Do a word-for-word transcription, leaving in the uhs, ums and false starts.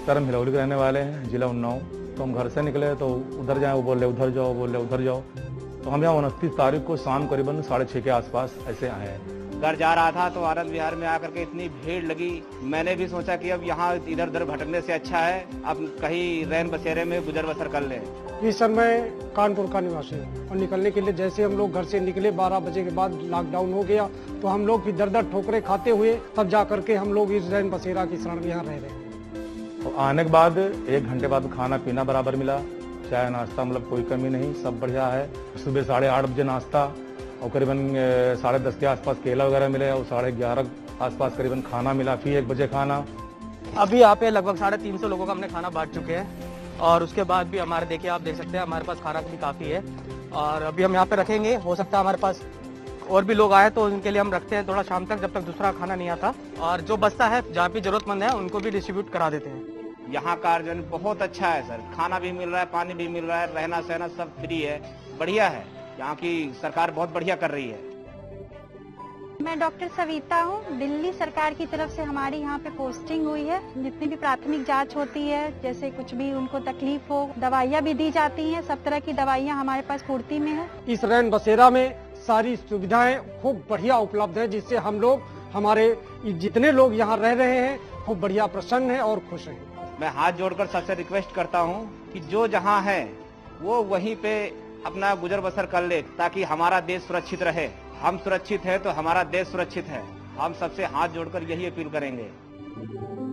Sir हम हिलौली के रहने वाले हैं, जिला उन्नाव। तो हम घर से निकले तो उधर जाए, वो बोल रहे उधर जाओ, बोल रहे उधर जाओ। तो हम यहाँ उनतीस तारीख को शाम करीबन साढ़े छः के आसपास ऐसे आए हैं। घर जा रहा था तो आनंद विहार में आकर के इतनी भीड़ लगी, मैंने भी सोचा कि अब यहाँ इधर उधर भटकने से अच्छा है अब कहीं रैन बसेरे में गुजर बसर कर ले। जी सर, मैं कानपुर का निवासी हूँ और निकलने के लिए जैसे हम लोग घर से निकले बारह बजे के बाद लॉकडाउन हो गया तो हम लोग दर दर ठोकरे खाते हुए तब जा करके हम लोग इस रैन बसेरा की शरण में यहाँ रह रहे हैं। तो आने के बाद एक घंटे बाद खाना पीना बराबर मिला, चाय नाश्ता मतलब कोई कमी नहीं, सब बढ़िया है। सुबह साढ़े आठ बजे नाश्ता और करीबन साढ़े दस के आसपास केला वगैरह मिले और साढ़े ग्यारह आसपास करीबन खाना मिला, फिर एक बजे खाना। अभी यहाँ पे लगभग साढ़े तीन सौ लोगों का हमने खाना बांट चुके हैं और उसके बाद भी हमारे देखिए आप देख सकते हैं हमारे पास खाना भी काफ़ी है और अभी हम यहाँ पे रखेंगे। हो सकता है हमारे पास और भी लोग आए तो उनके लिए हम रखते हैं थोड़ा शाम तक, जब तक दूसरा खाना नहीं आता, और जो बचता है जहाँ भी जरूरतमंद है उनको भी डिस्ट्रीब्यूट करा देते हैं। यहाँ का आयोजन बहुत अच्छा है सर, खाना भी मिल रहा है, पानी भी मिल रहा है, रहना सहना सब फ्री है, बढ़िया है। यहाँ की सरकार बहुत बढ़िया कर रही है। मैं डॉक्टर सविता हूँ, दिल्ली सरकार की तरफ से हमारी यहाँ पे पोस्टिंग हुई है। जितनी भी प्राथमिक जांच होती है, जैसे कुछ भी उनको तकलीफ हो, दवाइयाँ भी दी जाती हैं, सब तरह की दवाइयाँ हमारे पास पूर्ति में है। इस रैन बसेरा में सारी सुविधाएं खूब बढ़िया उपलब्ध है, जिससे हम लोग हमारे जितने लोग यहाँ रह रहे हैं खूब बढ़िया प्रसन्न है और खुश हैं। मैं हाथ जोड़कर सबसे रिक्वेस्ट करता हूँ कि जो जहाँ है वो वहीं पे अपना गुजर बसर कर ले, ताकि हमारा देश सुरक्षित रहे। हम सुरक्षित है तो हमारा देश सुरक्षित है। हम सबसे हाथ जोड़कर यही अपील करेंगे।